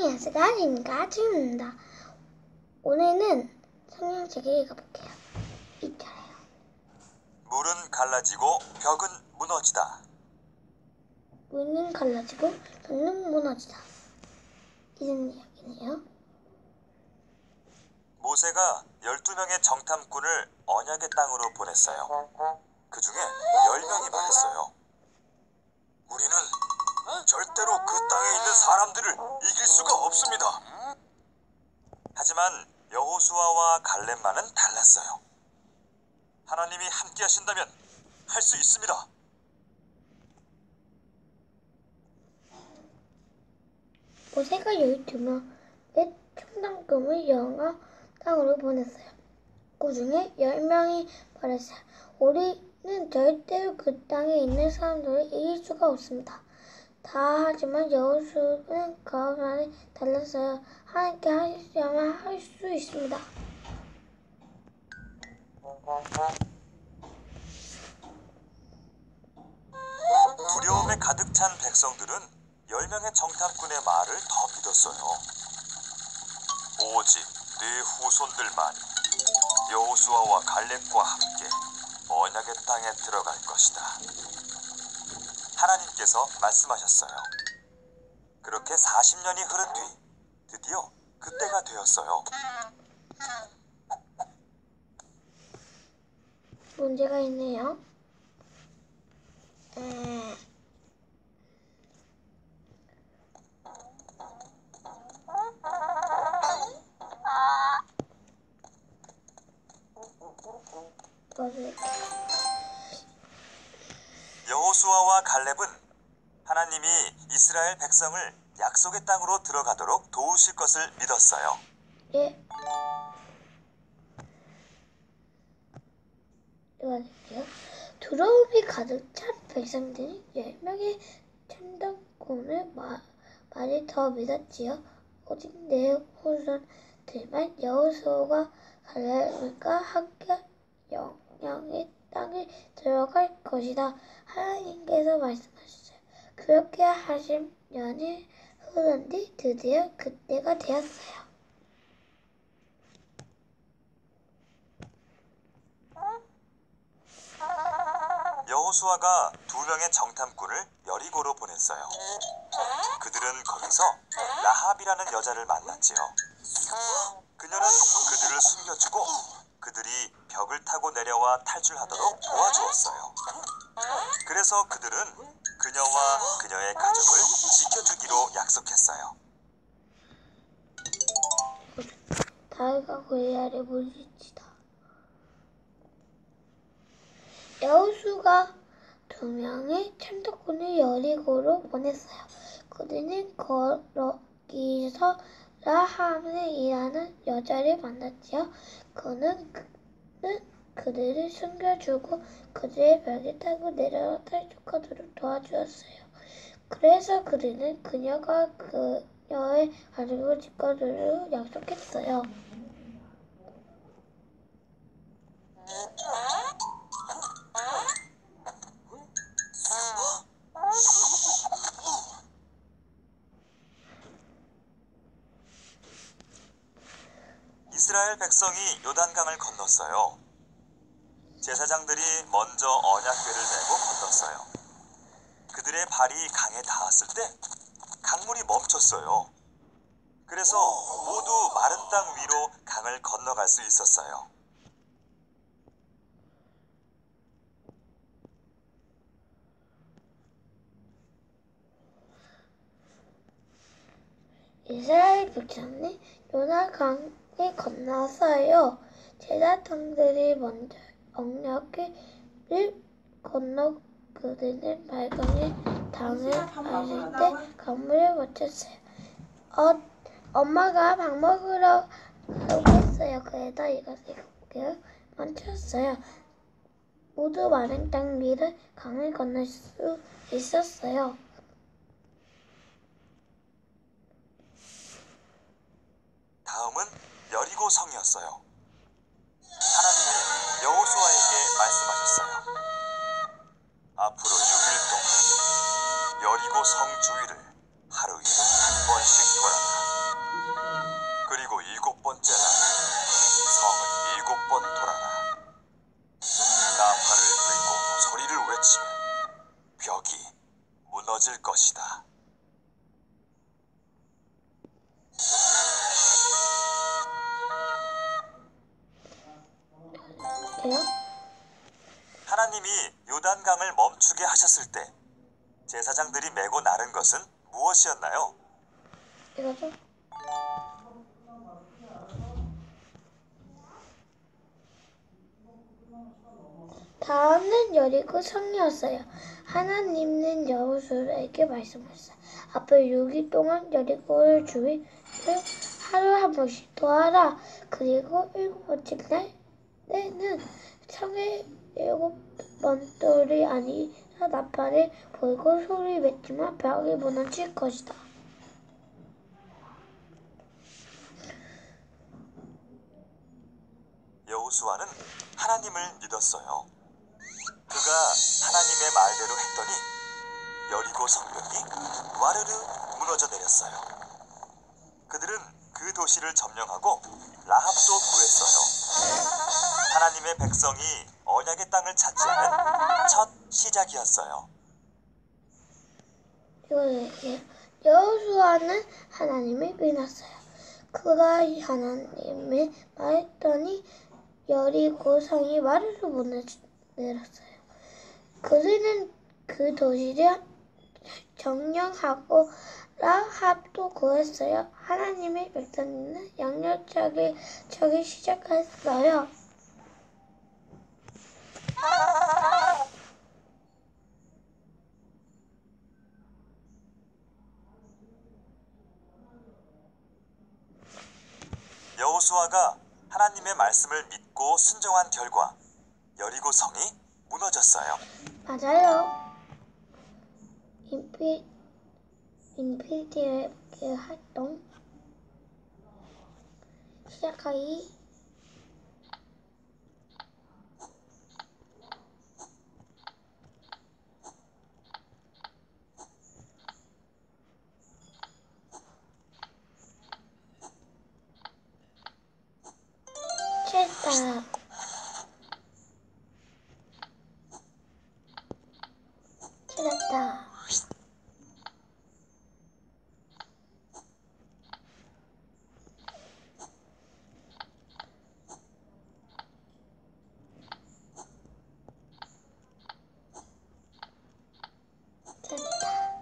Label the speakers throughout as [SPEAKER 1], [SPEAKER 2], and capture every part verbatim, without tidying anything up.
[SPEAKER 1] 안녕하세요. 인가 지입니다. 오늘은 성경책을 읽어볼게요. 이 차례요.
[SPEAKER 2] 물은 갈라지고 벽은 무너지다.
[SPEAKER 1] 문은 갈라지고 벽은 무너지다. 이런 이야기네요.
[SPEAKER 2] 모세가 열두 명의 정탐꾼을 언약의 땅으로 보냈어요. 그 중에 열 명이 말했어요. 우리는 절대로 그 땅에 있는 사람들을 이길 수가 없습니다. 하지만 여호수아와 갈렙만은 달랐어요. 하나님이 함께 하신다면 할 수 있습니다.
[SPEAKER 1] 모세가 열두 명의 청당금을 영화 땅으로 보냈어요. 그 중에 열 명이 말했어요. 우리는 절대로 그 땅에 있는 사람들을 이길 수가 없습니다. 다 하지만 여호수아는 그 말에 달랐어요. 하나님께 하시려면 할 수 있습니다.
[SPEAKER 2] 두려움에 가득 찬 백성들은 열 명의 정탐꾼의 말을 더 믿었어요. 오직 네 후손들만이 여호수아와 갈렙과 함께 언약의 땅에 들어갈 것이다. 하나님께서 말씀하셨어요. 그렇게 사십 년이 흐른 뒤 드디어 그때가 되었어요.
[SPEAKER 1] 문제가 있네요. 에...
[SPEAKER 2] 여호수아와 갈렙은 하나님이 이스라엘 백성을 약속의 땅으로 들어가도록 도우실 것을 믿었어요.
[SPEAKER 1] 예. 이거는요. 두려움이 가득 찬 백성들이 열 명의 천당꾼을 말이 더 믿었지요. 오직 내 후손들만 여호수아와 갈렙과 함께 영향의 땅에 들어갈 것이다. 하나님께서 말씀하셨어요. 그렇게 하신 년이 흐른 뒤 드디어 그때가 되었어요.
[SPEAKER 2] 여호수아가 두 명의 정탐꾼을 여리고로 보냈어요. 그들은 거기서 라합이라는 여자를 만났지요. 그녀는 그들을 숨겨주고 그들이 벽을 타고 내려와 탈출하도록 도와주었어요. 그래서 그들은 그녀와 그녀의 가족을 지켜주기로 약속했어요.
[SPEAKER 1] 다윗과 골리앗을 물리치다. 여호수아가 두 명의 천당꾼을 여리고로 보냈어요. 그들은 거기서 라합이라는 여자를 만났지요. 그는 그는 그들을 숨겨주고 그들의 벽에 타고 내려와 탈출하도록 도와주었어요. 그래서 그들은 그녀가 그녀의 가족을 지켜주기로 약속했어요.
[SPEAKER 2] 이스라엘 백성이 요단강을 건넜어요. 제사장들이 먼저 언약궤를 메고 건넜어요. 그들의 발이 강에 닿았을 때 강물이 멈췄어요. 그래서 모두 마른 땅 위로 강을 건너갈 수 있었어요.
[SPEAKER 1] 이스라엘 백성이 요단강에 건넜어요. 제사장들이 먼저 언약궤를 건너 그들은 발강에 당을 마실 때 강물을 멈췄어요. 어, 엄마가 밥 먹으러 가려고 했어요. 그래서 이것을 멈췄어요. 모두 마른 땅 위를 강을 건널 수 있었어요.
[SPEAKER 2] 다음은 여리고 성이었어요. 하나님이 여호수아에게 말씀하셨어요. 앞으로 육 일 동안 여리고 성 주위를 하루에 한 번씩 돌아라. 돌아라. 나팔을 불고 소리를 외치면 벽이 무너질 것이다.
[SPEAKER 1] 돼요?
[SPEAKER 2] 하나님이 요단강을 멈추게 하셨을 때 제사장들이 메고 나른 것은 무엇이었나요?
[SPEAKER 1] 이거죠? 다음은 여리고 성이었어요. 하나님은 여호수아에게 말씀하셨어요. 앞으로 육 일 동안 여리고를 주위를 하루 한 번씩 도하라. 그리고 일곱 번째 날에는 성에 일곱 번돌이 아니라 나팔을 불고 소리 맺지만 벽이 무너질 것이다.
[SPEAKER 2] 여호수아는 하나님을 믿었어요. 그가 하나님의 말대로 했더니 여리고 성벽이 와르르 무너져 내렸어요. 그들은 그 도시를 점령하고 라합도 구했어요. 하나님의 백성이 언약의 땅을 차지하는 첫 시작이었어요.
[SPEAKER 1] 이거예요. 여호수아는 하나님을 믿었어요. 그가 하나님의 말했더니 여리고 성이 와르르 무너져 내렸어요. 그들은 그 도시를 점령하고 라합도 구했어요. 하나님의 백성은 양육하기 저기 시작했어요.
[SPEAKER 2] 여호수아가 하나님의 말씀을 믿고 순종한 결과 여리고 성이 무너졌어요.
[SPEAKER 1] 맞아요. 인피, 인피니티의 활동 시작하기. 됐다. 찾았다. 찾았다.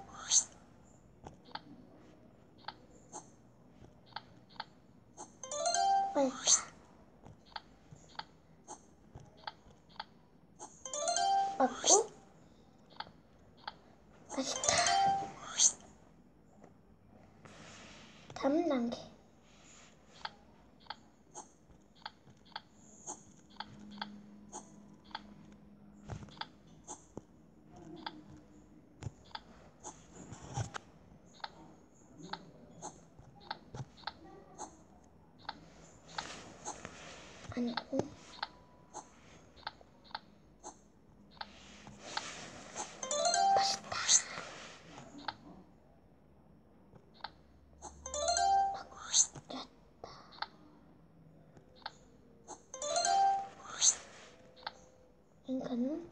[SPEAKER 1] 맞다. 맞고 맛있다. 다음 단계. 아니고 맛있다. 맛있다. 이거는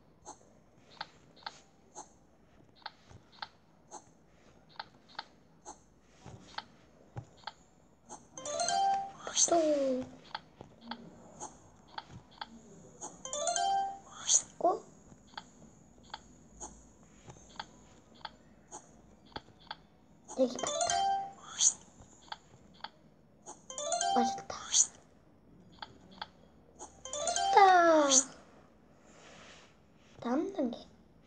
[SPEAKER 1] 또 맛있고 여기 봤다. 맛있다. 맛있다. 다음 단계.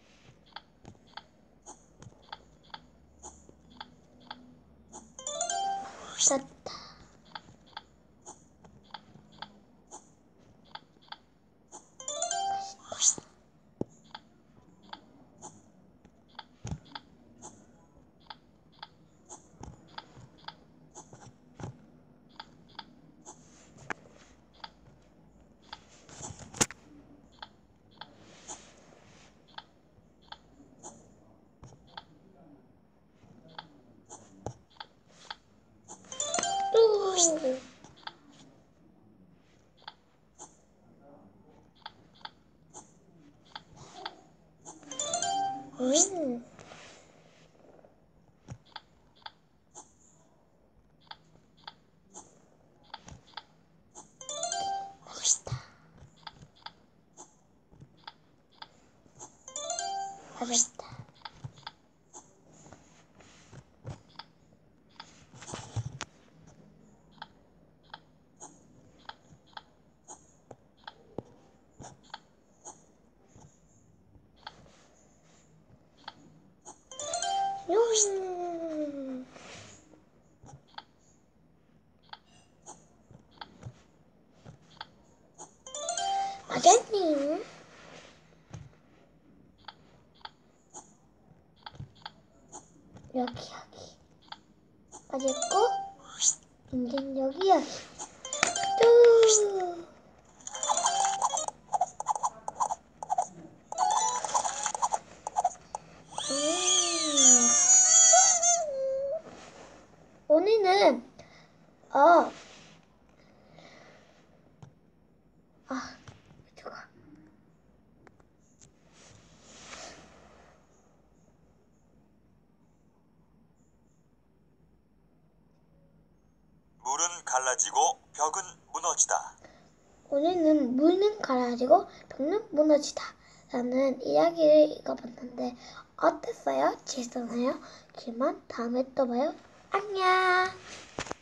[SPEAKER 1] 맛있다. 맛있다. 음. 맛있다. 맛있다. 용. 맞았니? 여기 여기 맞았고 이제 여기 여기 뚜. 음. 오늘은 어 아, 좋아.
[SPEAKER 2] 물은 갈라지고 벽은 무너지다.
[SPEAKER 1] 오늘은 물은 갈라지고 벽은 무너지다 라는 이야기를 읽어봤는데 어땠어요? 재밌었나요? 그만 다음에 또 봐요. 안녕.